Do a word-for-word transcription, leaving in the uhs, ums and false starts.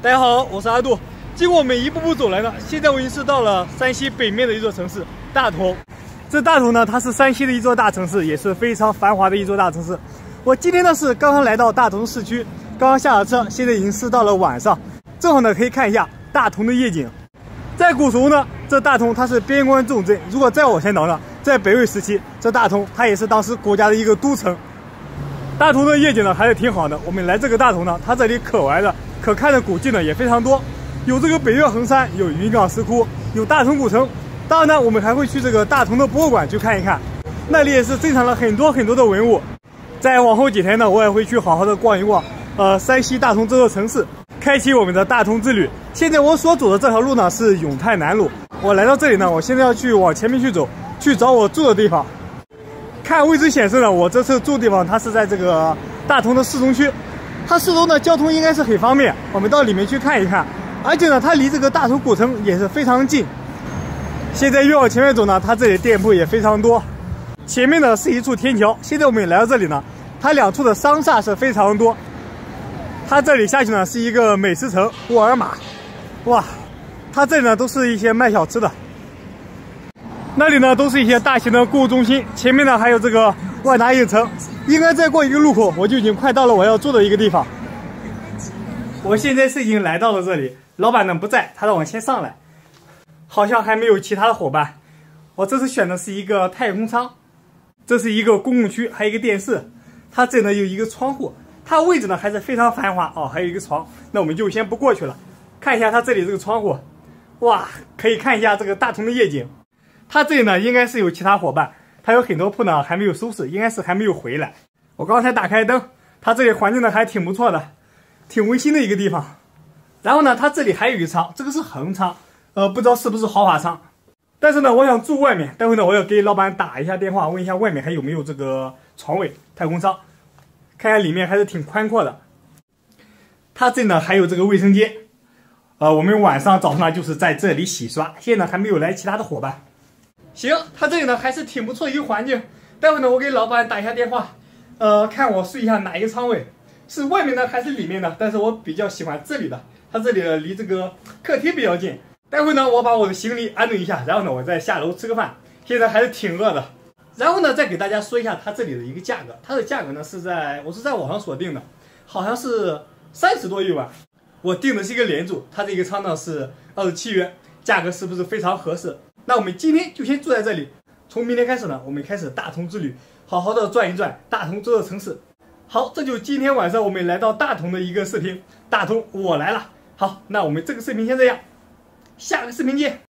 大家好，我是阿杜。经过我们一步步走来呢，现在我已经是到了山西北面的一座城市大同。这大同呢，它是山西的一座大城市，也是非常繁华的一座大城市。我今天呢是刚刚来到大同市区，刚刚下了车，现在已经是到了晚上，正好呢可以看一下大同的夜景。在古时候呢，这大同它是边关重镇。如果再往前倒呢，在北魏时期，这大同它也是当时国家的一个都城。大同的夜景呢还是挺好的。我们来这个大同呢，它这里可玩的、可看的古迹呢也非常多，有这个北岳恒山，有云冈石窟，有大同古城。当然呢，我们还会去这个大同的博物馆去看一看，那里也是珍藏了很多很多的文物。再往后几天呢，我也会去好好的逛一逛，呃，山西大同这座城市，开启我们的大同之旅。现在我所走的这条路呢是永泰南路。我来到这里呢，我现在要去往前面去走，去找我住的地方。看位置显示呢，我这次住的地方它是在这个大同的市中区，它四周呢交通应该是很方便，我们到里面去看一看。而且呢，它离这个大同古城也是非常近。现在越往前面走呢，它这里店铺也非常多。前面呢是一处天桥，现在我们来到这里呢，它两处的商厦是非常多。它这里下去呢是一个美食城沃尔玛，哇，它这里呢都是一些卖小吃的。那里呢都是一些大型的购物中心，前面呢还有这个万达影城，应该再过一个路口我就已经快到了我要住的一个地方。我现在是已经来到了这里，老板呢不在，他让我先上来，好像还没有其他的伙伴。我这次选的是一个太空舱，这是一个公共区，还有一个电视，它这里呢有一个窗户，它位置呢还是非常繁华哦，还有一个床，那我们就先不过去了，看一下它这里这个窗户，哇，可以看一下这个大同的夜景。它这里呢应该是有其他伙伴，它有很多铺呢还没有收拾，应该是还没有回来。我刚才打开灯，它这里环境呢还挺不错的，挺温馨的一个地方。然后呢，它这里还有一个舱，这个是横舱，呃，不知道是不是豪华舱。但是呢，我想住外面，待会呢我要给老板打一下电话，问一下外面还有没有这个床位，太空舱，看看里面还是挺宽阔的。它这里呢还有这个卫生间，呃，我们晚上早上呢就是在这里洗刷，现在呢还没有来其他的伙伴。行，它这里呢还是挺不错一个环境。待会呢我给老板打一下电话，呃，看我睡一下哪一个舱位，是外面呢还是里面的？但是我比较喜欢这里的，它这里呢离这个客厅比较近。待会呢我把我的行李安顿一下，然后呢我再下楼吃个饭。现在还是挺饿的。然后呢再给大家说一下它这里的一个价格，它的价格呢是在我是在网上锁定的，好像是三十多一晚。我订的是一个连住，它这个舱呢是二十七元，价格是不是非常合适？那我们今天就先住在这里，从明天开始呢，我们开始大同之旅，好好的转一转大同这座城市。好，这就今天晚上我们来到大同的一个视频，大同我来了。好，那我们这个视频先这样，下个视频见。